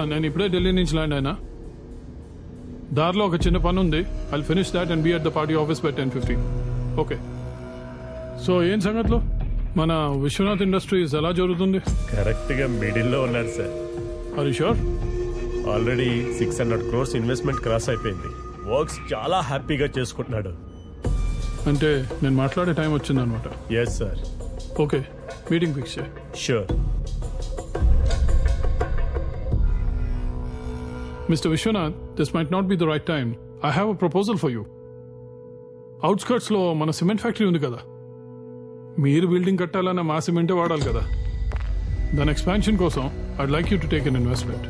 నేను ఇప్పుడే ఢిల్లీ నుంచి ల్యాండ్ అయినా. దారిలో ఒక చిన్న పని ఉంది. I'll finish that and be at the party office by 10:15. Okay. So ఏం సంగతులు? మన విశ్వనాథ్ ఇండస్ట్రీస్ ఎలా జరుగుతుంది? కరెక్ట్ గా మిడిల్ లో ఉన్నారు సార్. Are you sure? Already 600 crores investment cross అయిపోయింది. వర్క్స్ చాలా హ్యాపీగా చేసుకుంటున్నాడు. అంటే నేను మాట్లాడే టైం వచ్చిందనమాట. Yes sir. Okay, meeting fix చేయి. Sure. Mr. Vishwanath, this might not be the right time. I have a proposal for you. Outskirts లో మన సిమెంట్ ఫ్యాక్టరీ ఉంది కదా, మీరు బిల్డింగ్ కట్టాలన్న మా సిమెంటే వాడాలి కదా. దాని ఎక్స్పాన్షన్ కోసం I'd like you to take an investment.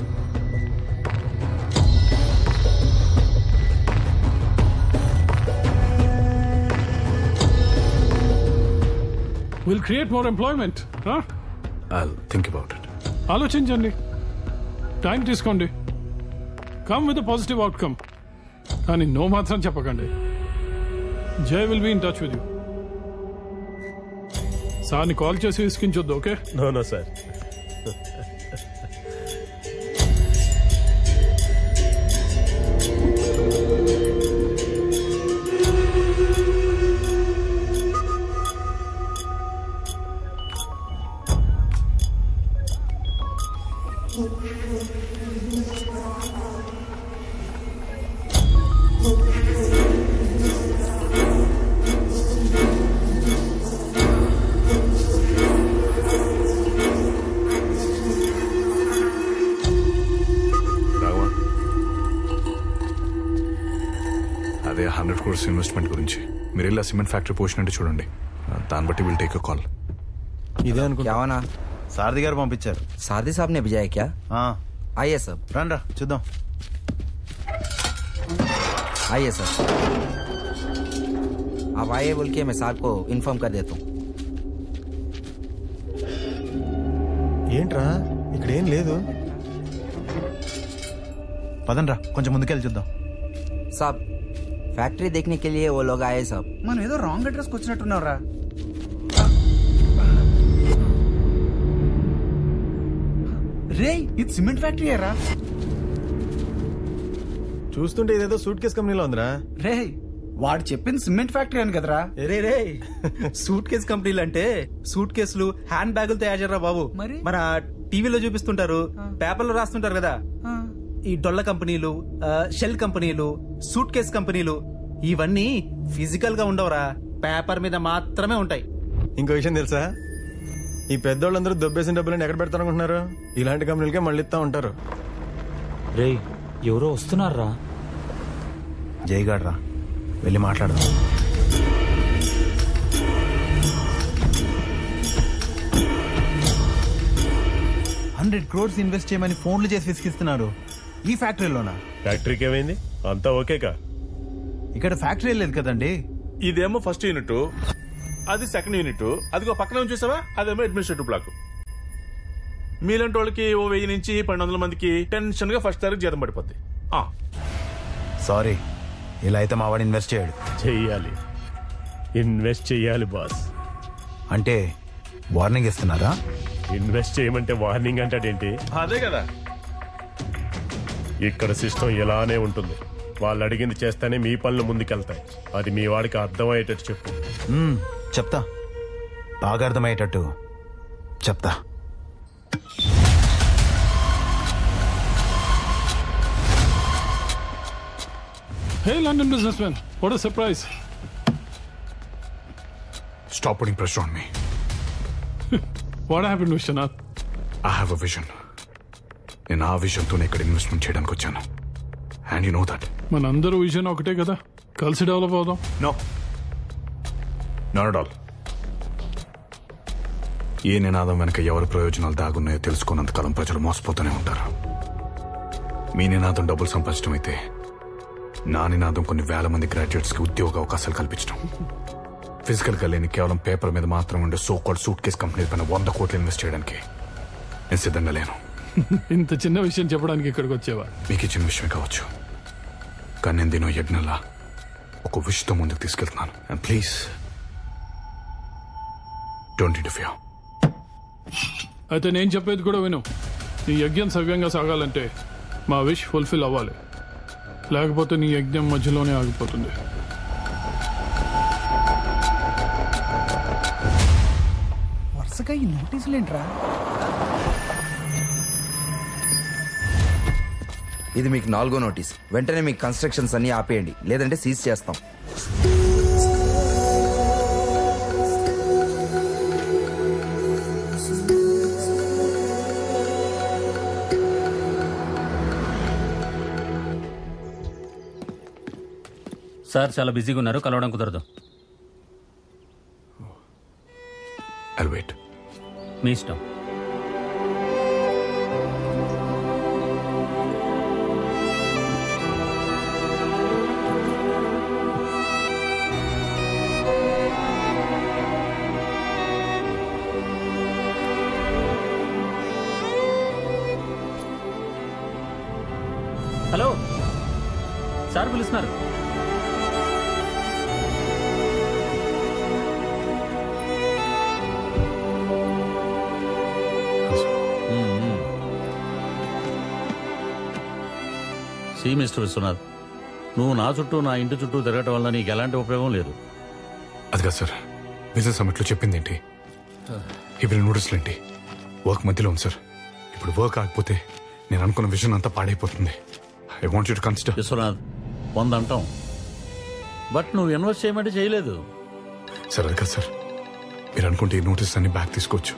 We'll create more employment. Huh? I'll think about it. ఆలోచించండి, టైం తీసుకోండి. Come with a positive outcome. కానీ నో మాత్రం చెప్పకండి. జై will be in touch with you. సార్ని కాల్ చేసి ఇసుకించొద్దు. ఓకే? No sir. అదే 100 crores ఇన్వెస్ట్మెంట్ గురించి మీరు ఇలా సిమెంట్ ఫ్యాక్టరీ పోషినట్టు చూడండి. దాన్ని బట్టి విల్ టేక్ కాల్. ఇదే అనుకుంటా. సారథి గారు పంపించారు. सारथी साहब ने भेजा है क्या? आइए सब. రండ్రా చూద్దాం. आइए सर. आप आइए बोल के मैं साहब को इन्फॉर्म कर देता हूँ. ఏంట్రా ఇక్కడ ఏం లేదు. పదండ్రా కొంచెం ముందుకెళ్ళి చూద్దాం. साहब फैक्ट्री देखने के लिए वो लोग आए साहब. మనం ఏదో రాంగ్ అడ్రస్ వచ్చినట్టున్నారా. రే ఇది సిమెంట్ ఫ్యాక్టరీ రా. చూస్తుంటే ఇదేదో సూట్ కేస్ కంపెనీలో ఉందిరా. రే వాడు చెప్పింది సిమెంట్ ఫ్యాక్టరీ అని కదరా. రే సూట్ కేస్ కంపెనీలు అంటే సూట్ కేసులు హ్యాండ్ బ్యాగులు తయారు చేయరా బాబు. మరి? మన టీవీలో చూపిస్తుంటారు, పేపర్లో రాస్తుంటారు కదా. ఈ డొల్ల కంపెనీలు, షెల్ కంపెనీలు, సూట్ కేస్ కంపెనీలు ఇవన్నీ ఫిజికల్ గా ఉండవురా, పేపర్ మీద మాత్రమే ఉంటాయి. ఇంకో విషయం తెలుసా, ఈ పెద్దోళ్ళందరూ దొబ్బేసిన డబ్బులను ఎక్కడ పెడతారనుకుంటున్నారు? ఇలాంటి కంపెనీలకే మళ్ళీ ఇస్తా ఉంటారు. రే ఎవరో వస్తున్నారా. జైగాడ్ రా, వెళ్ళి మాట్లాడదాం. $100 crores ఇన్వెస్ట్ చేయమని ఫోన్లు చేసి విసిగిస్తున్నారు. ఈ ఫ్యాక్టరీలోనా? ఫ్యాక్టరీకి ఏమైంది? అంతా ఓకేకా? ఇక్కడ ఫ్యాక్టరీ లేదు కదండి. ఇదేమో ఫస్ట్ యూనిట్, అది సెకండ్ యూనిట్, అదిగో పక్కన చూసావా, అదేమో అడ్మినిస్ట్రేటివ్ బ్లాక్. మీలాంటి వాళ్ళకి ఓ 1000 నుంచి 1200 మందికి టెన్షన్ గా ఫస్ట్ తారీఖు జీతం పడిపోద్ది. సారీ, ఇలా అయితే మా వాడు ఇన్వెస్ట్ చేయడు. చెయ్యాలి, ఇన్వెస్ట్ చెయ్యాలి బాస్. అంటే వార్నింగ్ ఇస్తున్నారా? ఇన్వెస్ట్ చేయమంటే వార్నింగ్ అంటాడేంటి? అదే కదా, ఇక్కడ సిస్టమ్ ఇలానే ఉంటుంది. వాళ్ళు అడిగింది చేస్తేనే మీ పనులు ముందుకెళ్తాయి. అది మీ వాడికి అర్థమయ్యేటట్టు చెప్పు. చెప్తా, బాగా అర్థమయ్యేటట్టు చెప్తా. Hey London businessman, what a surprise. Stop putting pressure on me. What happened, Vishwanath? I have a vision. నేను ఆ విజన్ తోనే ఇక్కడ ఇన్వెస్ట్మెంట్ చేయడానికి వచ్చాను. And you know that. మనందరూ విజన్ ఒకటే కదా, కలిసి డెవలప్ అవుదాం. No. Not at all. ఏ నినాదం వెనక ఎవరి ప్రయోజనాలు దాగున్నాయో తెలుసుకున్నంతకాలం ప్రజలు మోసపోతూనే ఉంటారు. మీ నినాదం డబ్బులు సంపాదించడం అయితే, నా నినాదం కొన్ని వేల మంది గ్రాడ్యుయేట్స్ కి ఉద్యోగ అవకాశాలు కల్పించడం. ఫిజికల్ గా లేని కేవలం పేపర్ మీద మాత్రం ఉండే so called suitcase company పైన 100 కోట్లు ఇన్వెస్ట్ చేయడానికి నేను సిద్ధంగా లేను. ఇంత చిన్న విషయం చెప్పడానికి ఇక్కడికి వచ్చేవా? మీకు ఇచ్చిన విషయమే కావచ్చు, కానీ నేను దీని యజ్ఞంలా ఒక విషయంతో ముందుకు తీసుకెళ్తున్నాను. And please don't interfere. అయితే నేను చెప్పేది కూడా విను. నీ యజ్ఞం సవ్యంగా సాగాలంటే మా విష్ ఫుల్ఫిల్ అవ్వాలి, లేకపోతే నీ యజ్ఞం మధ్యలోనే ఆగిపోతుంది. వరుసగా ఈ నోటీసులు ఏంట్రా? ఇది మీకు 4వ నోటీస్. వెంటనే మీ కన్స్ట్రక్షన్స్ అన్ని ఆపేయండి, లేదంటే సీజ్ చేస్తాం. సార్ చాలా బిజీగా ఉన్నారు, కలవడం కుదరదు. I'll wait. మీ ఇష్టం. హలో సార్ పిలుస్తున్నారు. సి మిస్టర్ విశ్వనాథ్, నువ్వు నా చుట్టూ నా ఇంటి చుట్టూ తిరగటం వల్ల నీకు ఎలాంటి ఉపయోగం లేదు. అది కాదు సార్, బిజినెస్ సమిట్లో చెప్పింది ఏంటి? ఇప్పుడు నోటీసులు ఏంటి? వర్క్ మధ్యలో ఉంది సార్. ఇప్పుడు వర్క్ ఆగిపోతే నేను అనుకున్న విజన్ అంతా పాడైపోతుంది. I want you to consider. Vishwanath, 100 అంటాం, బట్ నువ్వు ఇన్వెస్ట్ చేయమంటే చేయలేదు. సార్ అది కాదు సార్, మీరు అనుకుంటే ఈ నోటీస్ అన్ని బ్యాక్ తీసుకోవచ్చు.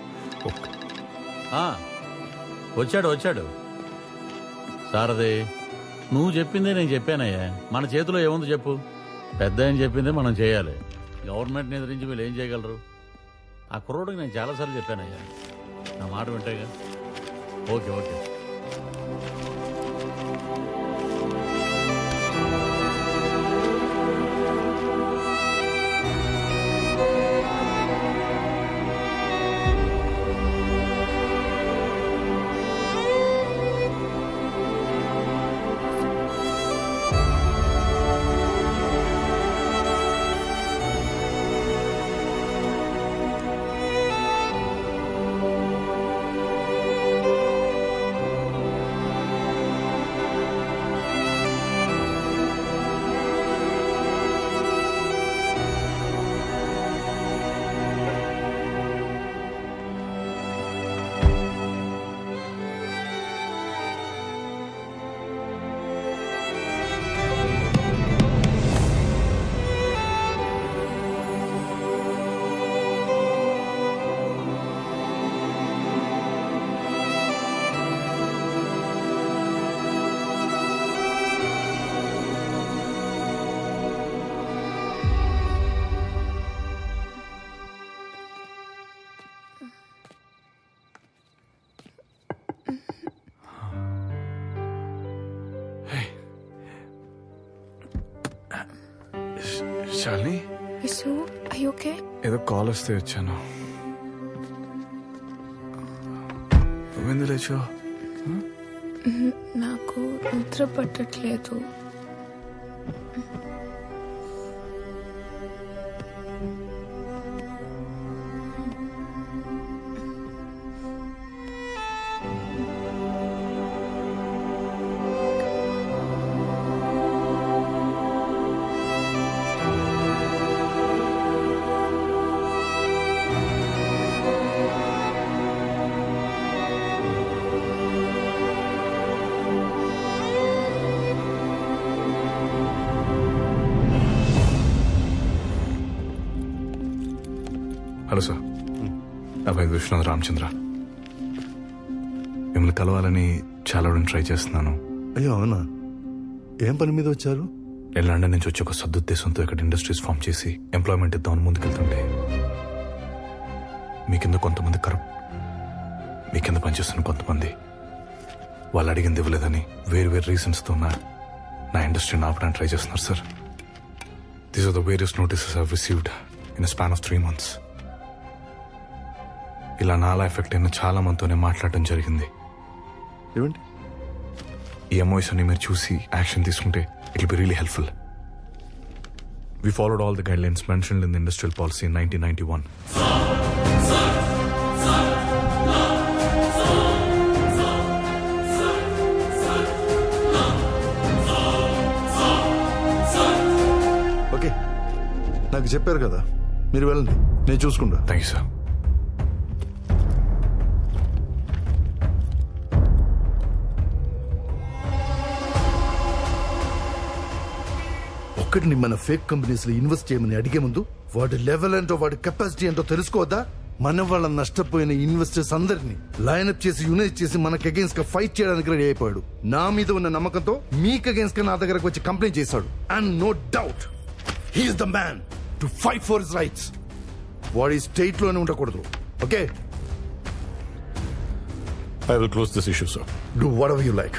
వచ్చాడు సారదే, నువ్వు చెప్పిందే నేను చెప్పానయ్యా. మన చేతిలో ఏముంది చెప్పు? పెద్ద ఆయన చెప్పిందే మనం చేయాలి. గవర్నమెంట్ని ఎదిరించి వీళ్ళు ఏం చేయగలరు? ఆ కుర్రోడికి నేను చాలాసార్లు చెప్పానయ్యా, నా మాట వింటేగా. ఓకే శాలిని, ఏదో కాల్ వస్తే వచ్చాను. నువ్వెందుకు లేచావు? నాకు నిద్ర పట్టట్లేదు. హలో సార్, నా పేరు విశ్వనాథ్ రామచంద్ర. మిమ్మల్ని కలవాలని చాలా ట్రై చేస్తున్నాను. అయ్యో అవునా? ఏం పని మీద వచ్చారు? నేను లండన్ నుంచి వచ్చి ఒక సదుద్దేశంతో ఇక్కడ ఇండస్ట్రీస్ ఫామ్ చేసి ఎంప్లాయ్మెంట్ ఇద్దామని ముందుకెళ్తుంటే మీ కింద కొంతమంది కరప్ట్, మీ కింద పనిచేస్తున్న కొంతమంది వాళ్ళు అడిగింది ఇవ్వలేదని వేరు రీజన్స్తో నా ఇండస్ట్రీని ఆపడానికి ట్రై చేస్తున్నారు sir. These are the various notices I received in span of 3 months. ఇలా నాలా ఎఫెక్ట్ అయిన చాలా మందితోనే మాట్లాడటం జరిగింది. ఏమండి ఈ ఎంఓఎస్ అన్ని మీరు చూసి యాక్షన్ తీసుకుంటే it will be really helpful. We followed all the guidelines mentioned in the industrial policy in 1991. నాకు చెప్పారు కదా, మీరు వెళ్ళండి, నేను చూసుకుంటా. Thank you sir. ఒక్కడిని మన ఫేక్ కంపెనీస్ లో ఇన్వెస్ట్ చేయమని అడిగే ముందు వాడి లెవెల్ ఏంటో వాడి కెపాసిటీ ఏంటో తెలుసుకోవద్దా? మన వాళ్ళ నష్టపోయిన ఇన్వెస్టర్స్ అందరినీ లైన్అప్ చేసి యునైట్ చేసి మనకు అగేన్స్ట్ గా ఫైట్ చేయడానికి రెడీ అయిపోయాడు. నా మీద ఉన్న నమ్మకంతో మీకు అగేన్స్ట్ గా నా దగ్గరకు వచ్చి కంప్లైంట్ చేశాడు. And no doubt he's the man to fight for his rights. వాడి స్టేట్ లోనే ఉండకూడదు. Okay, I will close this issue, sir. Do whatever you like.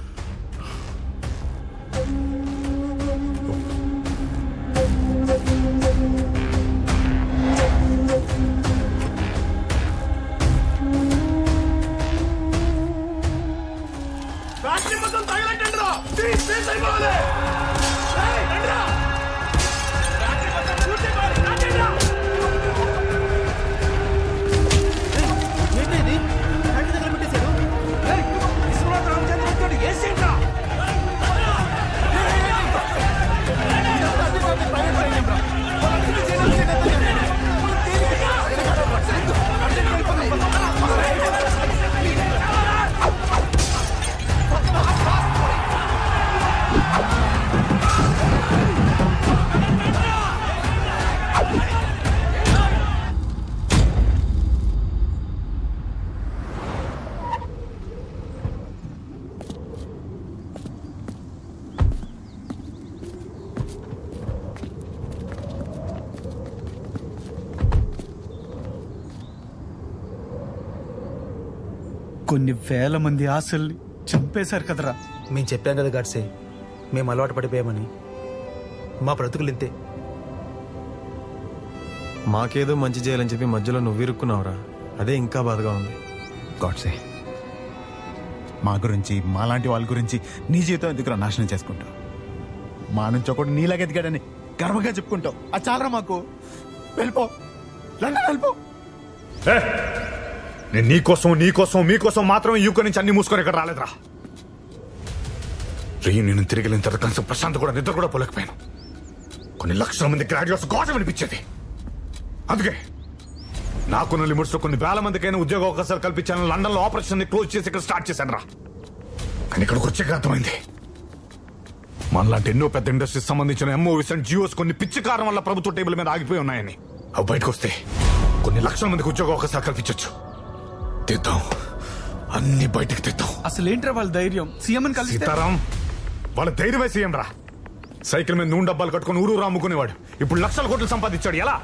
కొన్ని వేల మంది ఆశల్ని చంపేశారు కదరా. మేము చెప్పాం కదా గాడ్సే, మేము అలవాటు పడిపోయామని. మా బ్రతుకులు ఇంతే. మాకేదో మంచి చేయాలని చెప్పి మధ్యలో నువ్వు ఇరుక్కున్నావురా, అదే ఇంకా బాధగా ఉంది. గాడ్సే, మా గురించి మాలాంటి వాళ్ళ గురించి నీ జీవితం ఎందుకు నాశనం చేసుకుంటావు? మా నుంచి ఒకటి నీలాగా ఎదిగాడని గర్వంగా చెప్పుకుంటావు. అది చాలరా మాకు. వెళ్ళిపో, లండన్ వెళ్ళిపో. నేను నీకోసం మీకోసం మాత్రమే యూకే నుంచి అన్ని మూసుకొని ఇక్కడ రాలేదురా. నేను తిరిగి వెళ్ళిన తర్వాత కనీసం ప్రశాంత్ కూడా నిద్ర కూడా పోలేకపోయాను. కొన్ని లక్షల మంది గ్రాడ్యుయేట్స్ ఘోషం అనిపించేది. అందుకే నాకున్న లిమిట్స్ లో కొన్ని వేల మందికైనా ఉద్యోగ అవకాశాలు కల్పించాలని లండన్ లో ఆపరేషన్ క్లోజ్ చేసి ఇక్కడ స్టార్ట్ చేశాను రా. కానీ ఇక్కడికి వచ్చాక అర్థమైంది, మనలాంటి ఎన్నో పెద్ద ఇండస్ట్రీస్ సంబంధించిన ఎంఓఎస్ అండ్ జియోస్ కొన్ని పిచ్చి కారణం వల్ల ప్రభుత్వ టేబుల్ మీద ఆగిపోయి ఉన్నాయని. అవి బయటకు వస్తే కొన్ని లక్షల మందికి ఉద్యోగ అవకాశాలు కల్పించవచ్చు. తెద్దాం, అన్ని బయటకు తెద్దాం. అసలు ఏంట్రా వాళ్ళ ధైర్యం? సీఎం కలిసి సీతారాం వాళ్ళ ధైర్యమే సీఎం రా. సైకిల్ మీద నూనె డబ్బాలు కట్టుకుని ఊరూరు అమ్ముకునేవాడు ఇప్పుడు లక్షల కోట్లు సంపాదించాడు. ఎలా?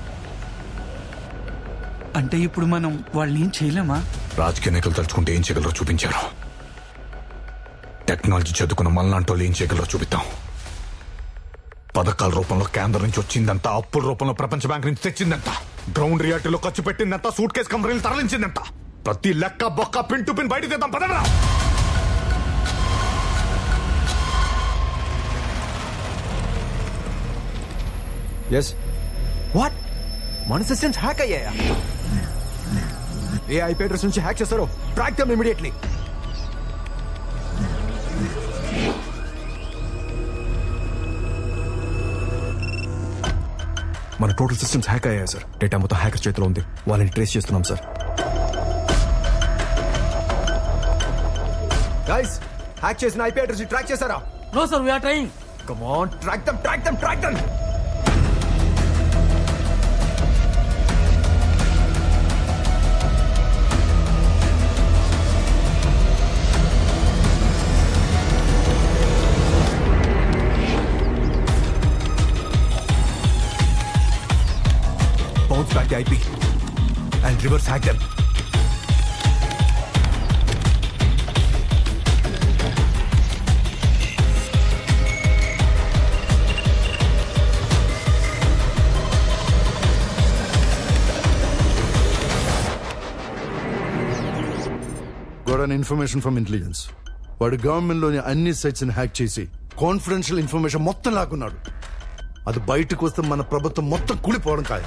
అంటే ఇప్పుడు మనం వాళ్ళని ఏం చేయలేమా? రాజకీయ నాయకులు తలుచుకుంటే ఏం చేయగలరో చూపించారు. టెక్నాలజీ చదువుకున్న మనలాంటోళ్ళు ఏం చేయగలరో చూపిద్దాం. పథకాల రూపంలో కేంద్రం నుంచి వచ్చిందంతా, అప్పుల రూపంలో ప్రపంచ బ్యాంక్ నుంచి తెచ్చిందంతా, గ్రౌండ్ రియాలిటీలో ఖర్చు పెట్టిందంతా, సూట్ కేసు కంపెనీలు తరలించిందంతా, ప్రతి లెక్క బొక్క పిన్ టు పిన్ బయట తెద్దాం. పదరా. Yes what? మన సిస్టమ్స్ హ్యాక్ అయ్యాయా? ఏ ఐపీ అడ్రస్ నుంచి హ్యాక్ చేస్తారో ట్రాక్ దెమ్ ఇమిడియట్లీ. మన టోటల్ సిస్టమ్స్ హ్యాక్ అయ్యాయి సార్. డేటా మొత్తం హ్యాకర్ చేతిలో ఉంది. వాళ్ళని ట్రేస్ చేస్తున్నాం సార్. గైస్, హ్యాక్ చేసిన ఐపీ అడ్రస్ ట్రాక్ చేశారా? No sir, we are trying. Come on, track them, track them, track them. Bounce back the IP and reverse hack them. Got an information from intelligence. వాడు government లోని అన్ని sites ని hack చేసి confidential information మొత్తం లాక్కున్నాడు. అది బయటకు వస్తే మన ప్రభుత్వం మొత్తం కూలిపోవడం ఖాయం.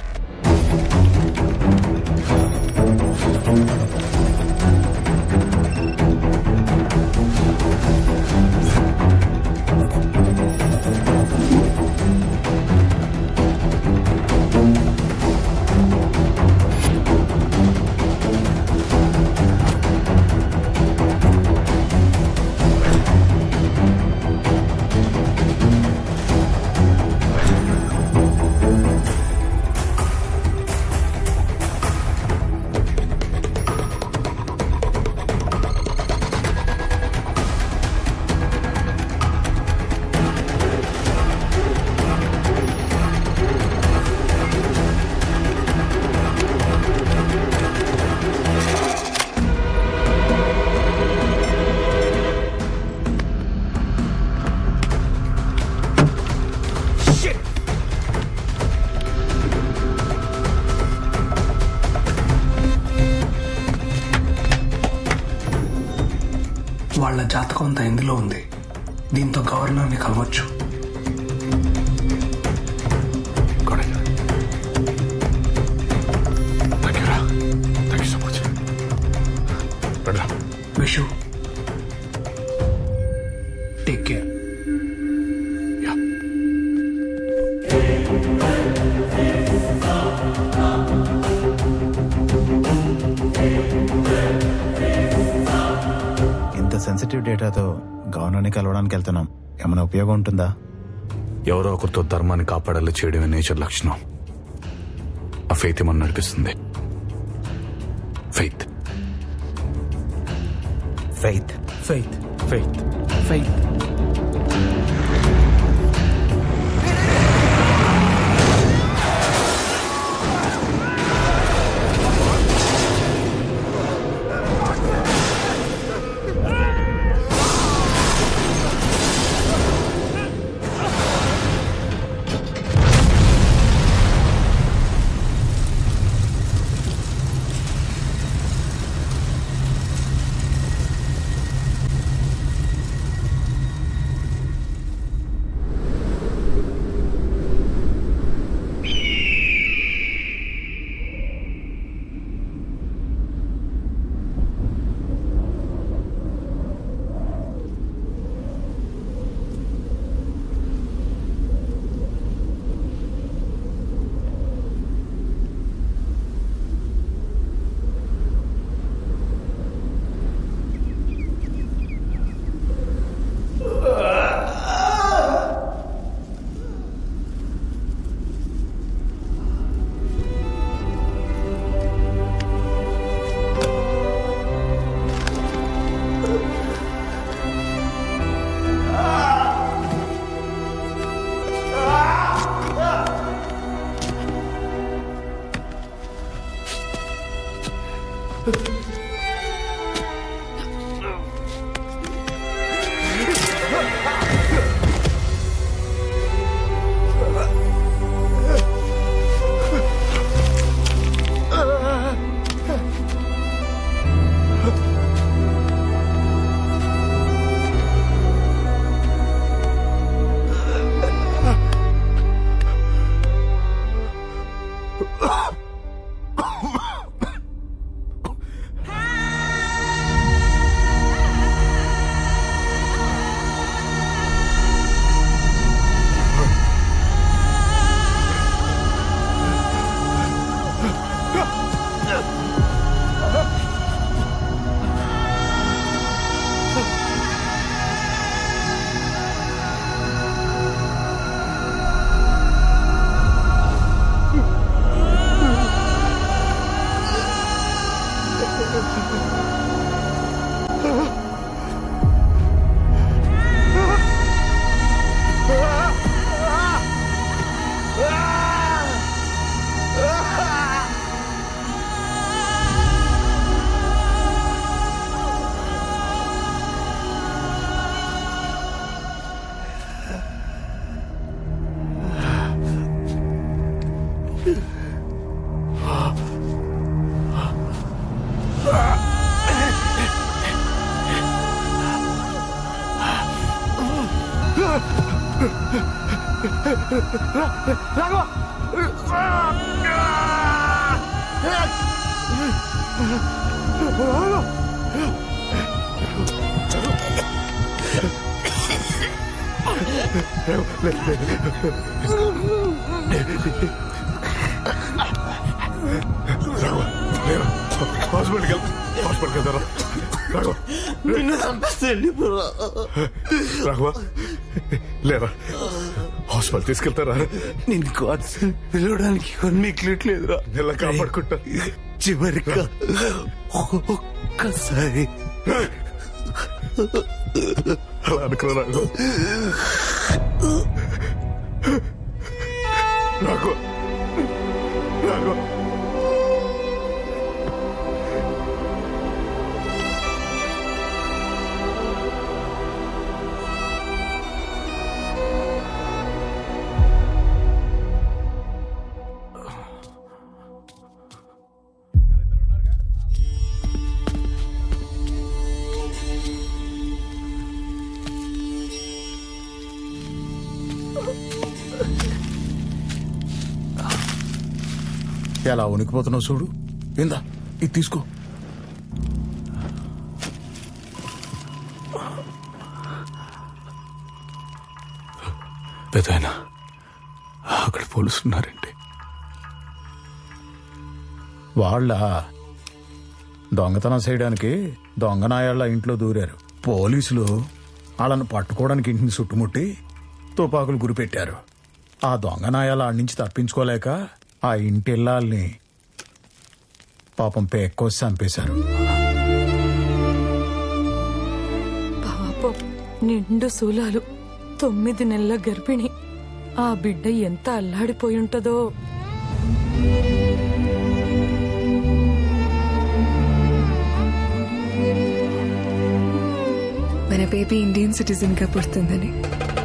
జాతకం అంతా ఇందులో ఉంది. దీంతో గవర్నర్ని కలవచ్చు. Vishu, take care. ఇంత సెన్సిటివ్ డేటాతో గవర్నర్ని కలవడానికి వెళ్తున్నాం. ఏమైనా ఉపయోగం ఉంటుందా? ఎవరో ఒకరితో ధర్మాన్ని కాపాడాలి చేయడమే నేచర్ లక్షణం. ఆ ఫెయిత్ ఏమన్నా నడిపిస్తుంది. Faith faith faith faith faith. Raghava లేరా, హాస్పిటల్ తీసుకెళ్తారా? నేను పిలవడానికి కొన్నిట్లేదురా. ఎలా కాపాడుకుంటా? చివరిగా ఒక్కసారి అలా అనుకున్నా రాఘవ. రాఘవ రాఘవ ఎలా ఉనికిపోతున్నావు చూడు. ఇందా ఇది తీసుకో. పెదైనా అక్కడ పోలీసున్నారండి. వాళ్ళ దొంగతనం చేయడానికి దొంగనాయాళ్ళ ఇంట్లో దూరారు. పోలీసులు వాళ్ళను పట్టుకోవడానికి ఇంటిని చుట్టుముట్టి తుపాకులు గురిపెట్టారు. ఆ దొంగనాయాల ఆడి నుంచి తప్పించుకోలేక ఆ ఇంటి ఇల్లాల్ని పాపం పేక్కోసి చంపేశారు. పాపం నిండు శూలాలు, 9 నెలల గర్భిణి. ఆ బిడ్డ ఎంత అల్లాడిపోయి ఉంటదో. మన బేబీ ఇండియన్ సిటిజన్ గా పుడుతుందని